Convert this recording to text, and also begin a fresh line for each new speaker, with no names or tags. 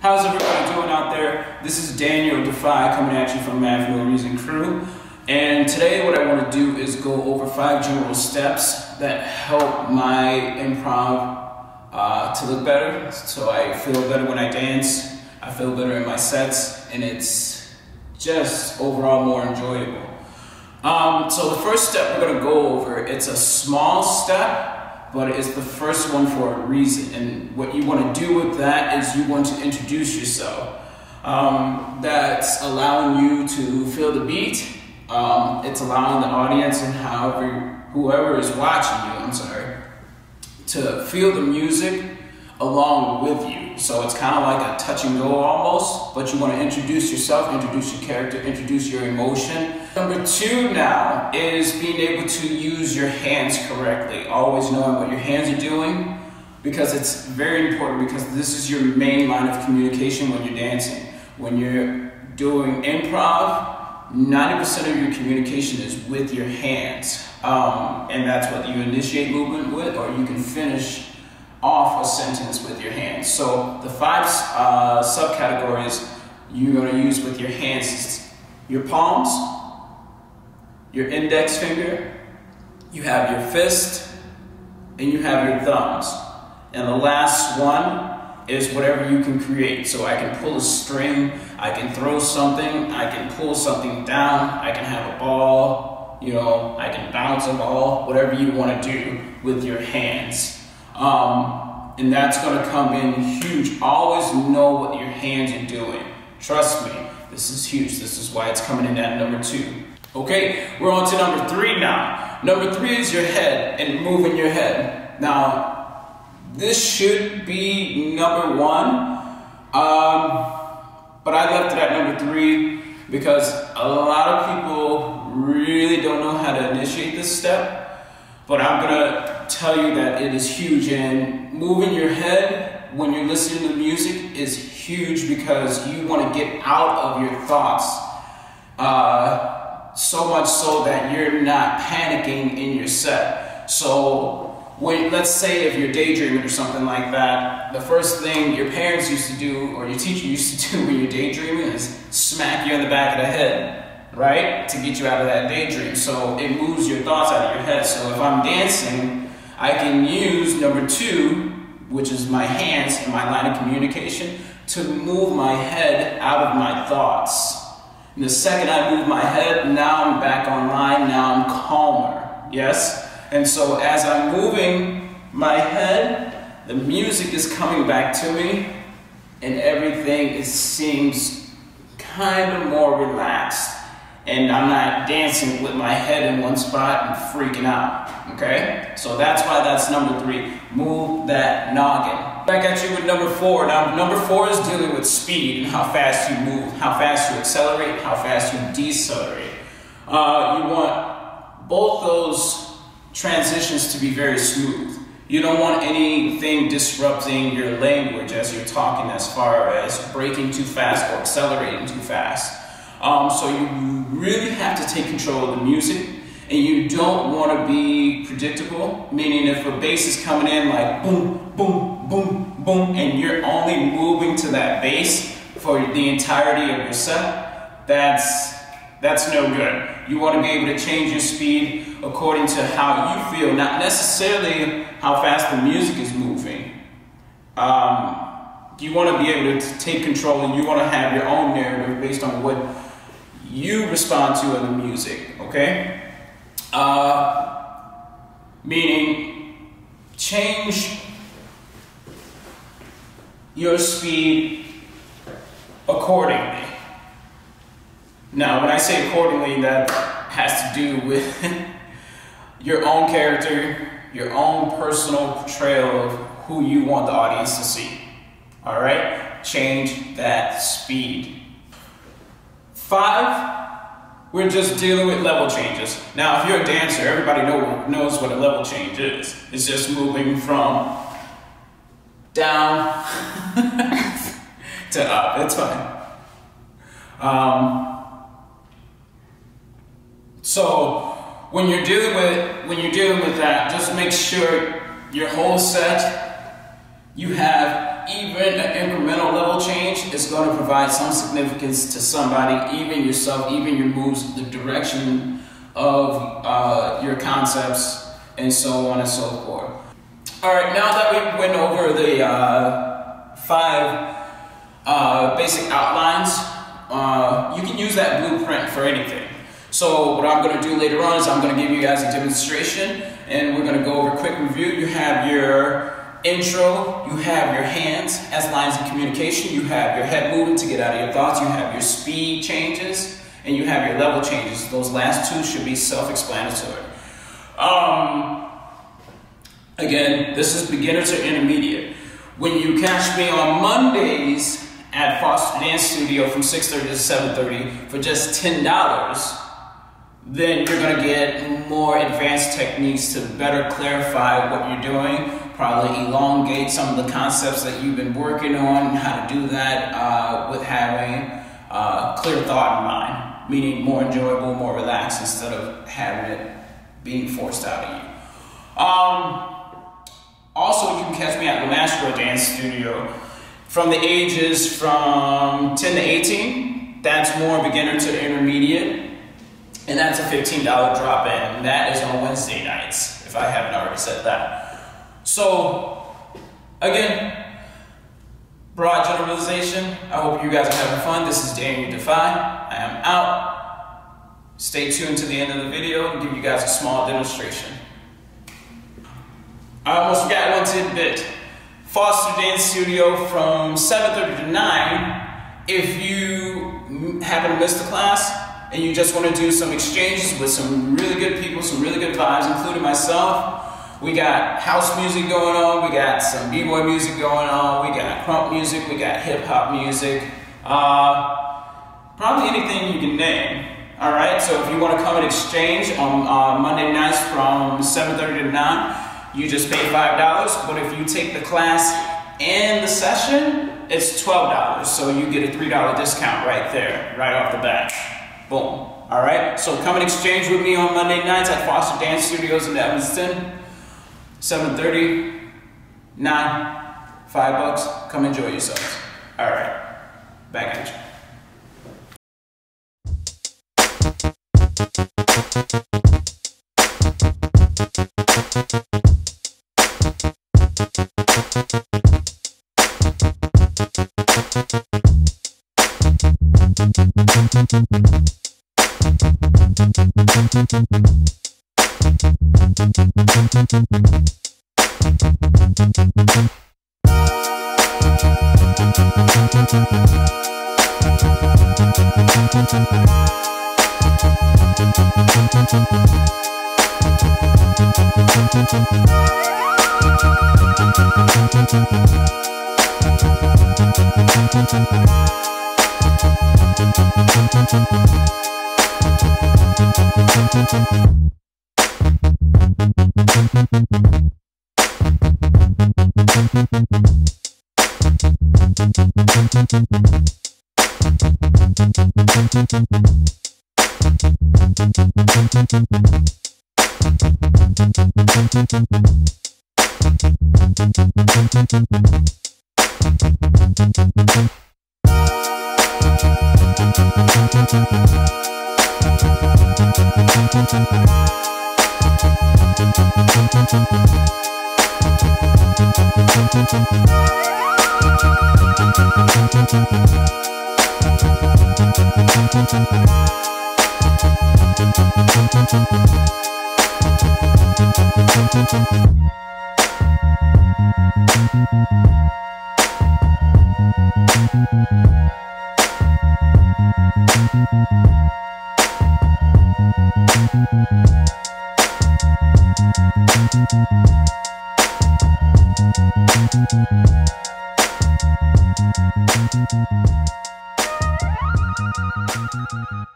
How's everybody doing out there? This is Daniel dfyh coming at you from Math No Reason Crew. And today what I want to do is go over 5 general steps that help my improv to look better. So I feel better when I dance, I feel better in my sets, and it's just overall more enjoyable. So the first step we're going to go over, it's a small step, but it's the first one for a reason. And what you want to do with that is you want to introduce yourself. That's allowing you to feel the beat. It's allowing the audience and whoever is watching you, to feel the music along with you. So it's kind of like a touch and go almost, but you want to introduce yourself, introduce your character, introduce your emotion. Number 2 now is being able to use your hands correctly. Always knowing what your hands are doing, because it's very important, because this is your main line of communication when you're dancing. When you're doing improv, 90% of your communication is with your hands. And that's what you initiate movement with, or you can finish off a sentence with your hands. So the 5 subcategories you're going to use with your hands is your palms, your index finger, you have your fist, and you have your thumbs. And the last one is whatever you can create. So I can pull a string, I can throw something, I can pull something down, I can have a ball, I can bounce a ball, whatever you want to do with your hands. And that's going to come in huge. Always know what your hands are doing. Trust me, this is huge. This is why it's coming in at number 2. Okay, we're on to number 3 now. Number 3 is your head and moving your head. Now, this should be number 1, but I left it at number 3 because a lot of people really don't know how to initiate this step. But I'm gonna tell you that it is huge, and moving your head when you're listening to music is huge because you want to get out of your thoughts. So much so that you're not panicking in your set. So let's say if you're daydreaming or something like that, the first thing your parents used to do, or your teacher used to do when you're daydreaming, is smack you in the back of the head. Right? To get you out of that daydream. So it moves your thoughts out of your head. So if I'm dancing, I can use number 2, which is my hands and my line of communication, to move my head out of my thoughts. And the second I move my head, now I'm back online, now I'm calmer. Yes? And so as I'm moving my head, the music is coming back to me, and everything seems kind of more relaxed. And I'm not dancing with my head in one spot and freaking out, okay? So that's why that's number 3, move that noggin. Back at you with number 4. Now, number 4 is dealing with speed and how fast you move, how fast you accelerate, how fast you decelerate. You want both those transitions to be very smooth. You don't want anything disrupting your language as you're talking, as far as breaking too fast or accelerating too fast. So you really have to take control of the music, and you don't want to be predictable, meaning if a bass is coming in like boom, boom, boom, boom, and you're only moving to that bass for the entirety of your set, that's no good. You want to be able to change your speed according to how you feel, not necessarily how fast the music is moving. You want to be able to take control, and you want to have your own narrative based on what you respond to in the music, okay? Meaning, change your speed accordingly. Now, when I say accordingly, that has to do with your own character, your own personal portrayal of who you want the audience to see. All right? Change that speed. 5, we're just dealing with level changes. Now, if you're a dancer, everybody knows what a level change is. It's just moving from down to up. It's fine. So when you're dealing with that, just make sure your whole set, you have even an incremental level change change is going to provide some significance to somebody, even yourself, even your moves, the direction of your concepts, and so on and so forth. All right, now that we went over the 5 basic outlines, you can use that blueprint for anything. So what I'm going to do later on is I'm going to give you guys a demonstration, and we're going to go over a quick review. You have your intro, you have your hands as lines of communication, you have your head movement to get out of your thoughts, you have your speed changes, and you have your level changes. Those last 2 should be self-explanatory. Again, this is beginner to intermediate. When you catch me on Mondays at Foster Dance Studio from 6:30 to 7:30 for just $10, then you're going to get more advanced techniques to better clarify what you're doing, probably elongate some of the concepts that you've been working on, how to do that with having clear thought in mind, meaning more enjoyable, more relaxed, instead of having it being forced out of you. Also, you can catch me at the Nashville Dance Studio from the ages from 10 to 18. That's more beginner to intermediate. And that's a $15 drop-in, and that is on Wednesday nights, if I haven't already said that. So, again, broad generalization. I hope you guys are having fun. This is Daniel dfyh. I am out. Stay tuned to the end of the video and give you guys a small demonstration. I almost forgot one tidbit. Foster Dance Studio from 7:30 to 9. If you happen to miss the class, and you just want to do some exchanges with some really good people, some really good vibes, including myself. We got house music going on, we got some b-boy music going on, we got crump music, we got hip-hop music, probably anything you can name. All right, so if you want to come and exchange on Monday nights from 7:30 to 9, you just pay $5, but if you take the class and the session, it's $12, so you get a $3 discount right there, right off the bat. Boom. All right. So come and exchange with me on Monday nights at Foster Dance Studios in Evanston. 7:30, 9, $5. Come enjoy yourselves. All right. Back at you.
Thank you.